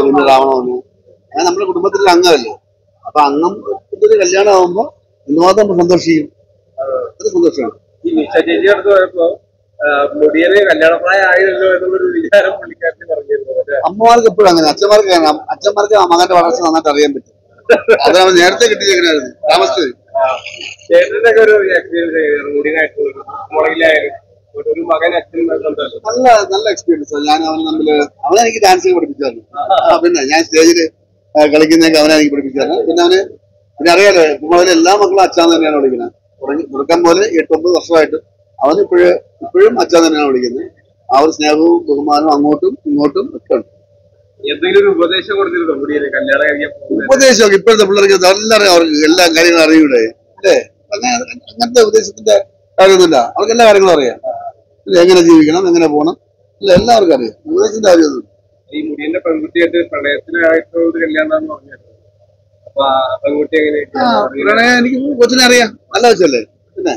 പിന്നെ രാവണവന് അങ്ങനെ നമ്മുടെ കുടുംബത്തിലെ അംഗമല്ലേ. അപ്പൊ അംഗത്തിന്റെ കല്യാണം ആവുമ്പോ എന്തുമാത്രം സന്തോഷിക്കും. അത് സന്തോഷമാണ്. ഈ നിഷ ചേച്ചി അടുത്ത് പോയപ്പോ മുടിയന് കല്യാണപ്രായം ആയല്ലോ എന്നുള്ളൊരു വിചാരം പുള്ളിക്കാരത്തി പറഞ്ഞിരുന്നു. അമ്മമാർക്ക് എപ്പോഴും അങ്ങനെ, അച്ഛന്മാർക്ക് മകന്റെ വളർച്ച നന്നായിട്ട് അറിയാൻ പറ്റും. അത് അവൻ നേരത്തെ കിട്ടിയെങ്ങനെയായിരുന്നു താമസിച്ചത്. ചേട്ടന്റെ ഒക്കെ ഒരു എക്സ്പീരിയൻസ് മുടിയനായിട്ടുള്ള മുളകിലായാലും ഒരു മകൻ അച്ഛനും നല്ല എക്സ്പീരിയൻസ്. ഞാൻ അവനെ എനിക്ക് ഡാൻസ് പഠിപ്പിച്ചായിരുന്നു. പിന്നെ ഞാൻ സ്റ്റേജിൽ കളിക്കുന്നതൊക്കെ അവനെ എനിക്ക് പഠിപ്പിച്ചായിരുന്നു. പിന്നെ അറിയാലോ അവന് എല്ലാ മക്കളും അച്ഛാന്ന് തന്നെയാണ് വിളിക്കുന്നത്. തുടക്കം പോലെ 8-9 വർഷമായിട്ട് അവന് ഇപ്പോഴും അച്ഛൻ തന്നെയാണ് വിളിക്കുന്നത്. ആ ഒരു സ്നേഹവും ബഹുമാനവും അങ്ങോട്ടും ഇങ്ങോട്ടും ഒക്കെ ഉണ്ട്. എന്തെങ്കിലും ഒരു ഉപദേശം കൊടുത്തിരുന്നോ മുടിയന് കല്യാണം കഴിക്കാൻ? ഉപദേശമൊക്കെ ഇപ്പോഴത്തെ പിള്ളേർക്ക് എല്ലാവരും അവർക്ക് എല്ലാ കാര്യങ്ങളും അറിയൂടെ അല്ലേ. അങ്ങനത്തെ ഉപദേശത്തിന്റെ കാര്യമൊന്നുമില്ല. അവർക്ക് എല്ലാ കാര്യങ്ങളും അറിയാം. എങ്ങനെ ജീവിക്കണം, എങ്ങനെ പോകണം, എല്ലാവർക്കും അറിയാം. ഉപദേശത്തിന്റെ കാര്യമൊന്നും. ഈ മുടിയന്റെ പെൺകുട്ടിയായിട്ട് പ്രണയത്തിനായിട്ടുള്ള കല്യാണം പറഞ്ഞത്. അപ്പൊ പെൺകുട്ടി എങ്ങനെ? എനിക്ക് കൊച്ചിനെ അറിയാം. നല്ല വെച്ചല്ലേ. പിന്നെ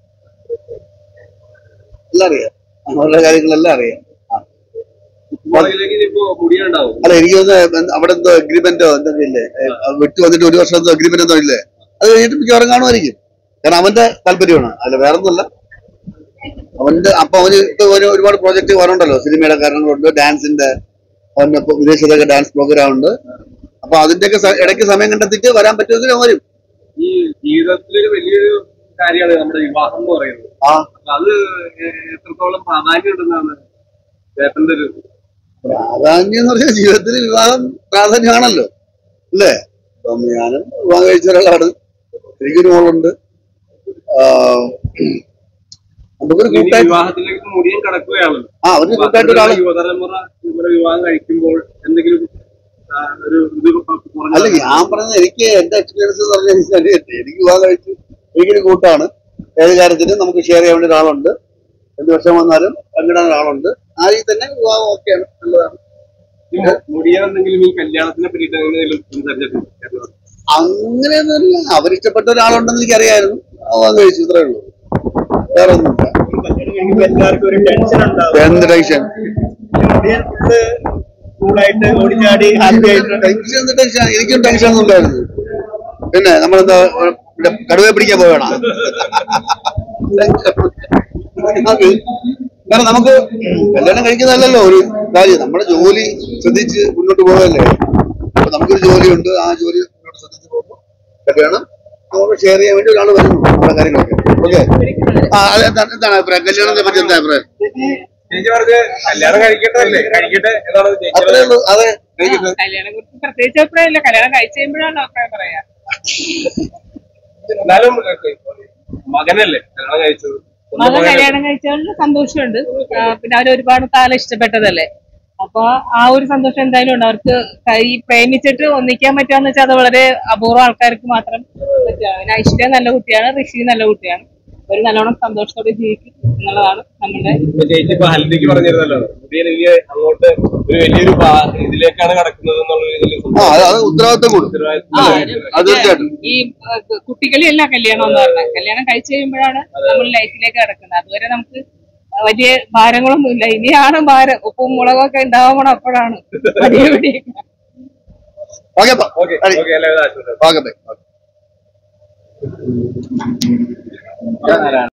എല്ലാം അറിയാം. അവരുടെ കാര്യങ്ങളെല്ലാം അറിയാം. അല്ല എനിക്ക് അവിടെ എന്തോ അഗ്രിമെന്റോ എന്തൊക്കെ ഇല്ലേ, വിട്ടു വന്നിട്ട് 1 വർഷം എന്തോ അഗ്രിമെന്റ് എന്തോ ഇല്ലേ, അത് കഴിഞ്ഞിട്ട് മിക്കവാറും കാണുമായിരിക്കും. കാരണം അവന്റെ താല്പര്യമാണ്, അല്ല വേറൊന്നുമല്ല. അവന് ഒരുപാട് പ്രോജക്റ്റ് വരുന്നുണ്ടല്ലോ. സിനിമയുടെ കാരണങ്ങളുണ്ട്, ഡാൻസിന്റെ, അവന് വിദേശത്തൊക്കെ ഡാൻസ് പ്രോഗ്രാം ഉണ്ട്. അപ്പൊ അതിന്റെയൊക്കെ ഇടയ്ക്ക് സമയം കണ്ടെത്തിയിട്ട് വരാൻ പറ്റുമെങ്കിൽ അവൻ വരും. ഈ ജീവിതത്തിലൊരു വലിയൊരു കാര്യമാണ് നമ്മുടെ വിവാഹം എന്ന് പറയുന്നത്. അത് എത്രത്തോളം പ്രാധാന്യം ഉണ്ടെന്നാണ് ചേട്ടന്റെ ഒരു പ്രാധാന്യം എന്ന് പറഞ്ഞാൽ ജീവിതത്തിൽ വിവാഹം പ്രാധാന്യമാണല്ലോ അല്ലേ. അപ്പം ഞാനും വിവാഹം കഴിച്ച ഒരാളാണ്. എനിക്കൊരു മോളുണ്ട്. നമുക്കൊരു വിവാഹത്തിലേക്ക് മുടിയൻ കടക്കുകയാണ്. അവര് കൂട്ടായിട്ട് ഒരാൾ യുവതലമുറ വിവാഹം കഴിക്കുമ്പോൾ എന്തെങ്കിലും അല്ല, ഞാൻ പറഞ്ഞത് എനിക്ക് എന്റെ എക്സ്പീരിയൻസ് എന്ന് പറഞ്ഞാൽ എനിക്ക് വിവാഹം കഴിച്ചു എനിക്കൊരു കൂട്ടാണ്. ഏത് കാര്യത്തിനും നമുക്ക് ഷെയർ ചെയ്യാൻ വേണ്ടി ഒരാളുണ്ട്. എന്ത് വർഷം വന്നാലും പങ്കിടാൻ ഒരാളുണ്ട്. ആ രീതി തന്നെ വിവാഹം ഓക്കെയാണ്, നല്ലതാണ്. മുടിയാണെന്നെങ്കിലും ഈ കല്യാണത്തിനെ പറ്റിയിട്ട് അങ്ങനെയൊന്നുമില്ല. അവരിഷ്ടപ്പെട്ട ഒരാളുണ്ടെന്ന് എനിക്കറിയായിരുന്നു. വിവാഹം കഴിച്ചു, ഇത്രേ ഉള്ളൂ. വേറെ ഒന്നുമില്ല. എന്ത് ടെൻഷൻ? എനിക്കും ടെൻഷൻ ഒന്നും ഉണ്ടായിരുന്നു. പിന്നെ നമ്മളെന്താ കടുവയെ പിടിക്കാൻ പോവേണം. കാരണം നമുക്ക് കല്യാണം കഴിക്കുന്നതല്ലല്ലോ ഒരു കാര്യം. നമ്മുടെ ജോലി ശ്രദ്ധിച്ച് മുന്നോട്ട് പോകല്ലേ. അപ്പൊ നമുക്കൊരു ജോലിയുണ്ട്. ആ ജോലി മുന്നോട്ട് ശ്രദ്ധിച്ച് പോകുമ്പോൾ കല്യാണം നമുക്ക് ഷെയർ ചെയ്യാൻ വേണ്ടി ഒരാൾ വരുന്നു. നമ്മുടെ കാര്യങ്ങളൊക്കെ ഓക്കെ. എന്താണ് അഭിപ്രായം? കല്യാണത്തെ പറ്റി എന്താ അഭിപ്രായം? കല്യാണം കഴിക്കട്ടെ കഴിക്കട്ടെ എന്നാണ്. അത്രേ ഉള്ളൂ. അതെ, കല്യാണം കുറിച്ച് പ്രത്യേകിച്ച് അഭിപ്രായമില്ല. കല്യാണം കഴിച്ചു കഴിയുമ്പോഴാണ് അഭിപ്രായം പറയാ. എന്നാലും മകനല്ലേ കല്യാണം കഴിച്ചത്. മകൻ കല്യാണം കഴിച്ചതിൽ സന്തോഷമുണ്ട്. പിന്നെ അവർ ഒരുപാട് കാലം ഇഷ്ടപ്പെട്ടതല്ലേ. അപ്പൊ ആ ഒരു സന്തോഷം എന്തായാലും ഉണ്ട്. അവർക്ക് ഈ പ്രേമിച്ചിട്ട് ഒന്നിക്കാൻ പറ്റുകയെന്ന് വെച്ചാൽ അത് വളരെ അപൂർവ ആൾക്കാർക്ക് മാത്രം പറ്റുകയാണ്. പിന്നെ ഐശ്വര്യ നല്ല കുട്ടിയാണ്, ഋഷി നല്ല കുട്ടിയാണ്. ഒരു നല്ലോണം സന്തോഷത്തോടെ ജീവിക്കും എന്നുള്ളതാണ് നമ്മുടെ. ചേച്ചി ഇപ്പൊ ഹൽദിക്ക് പറഞ്ഞിരുന്നല്ലോ മുടിയൻ ഇനി അങ്ങോട്ട് ഒരു വലിയൊരു ഇതിലേക്കാണ് കടക്കുന്നത് എന്നുള്ള ഉത്തരവാദിത്തം ഈ കുട്ടികളിയല്ല കല്യാണം എന്ന് പറഞ്ഞാൽ. കല്യാണം കഴിച്ചു കഴിയുമ്പോഴാണ് നമ്മൾ ലൈഫിലേക്ക് കിടക്കുന്നത്. അതുവരെ നമുക്ക് വലിയ ഭാരങ്ങളൊന്നുമില്ല. ഇനിയാണ് ഭാരം. ഉപ്പും മുളകൊക്കെ ഉണ്ടാവണം. അപ്പോഴാണ് ഓക്കെ.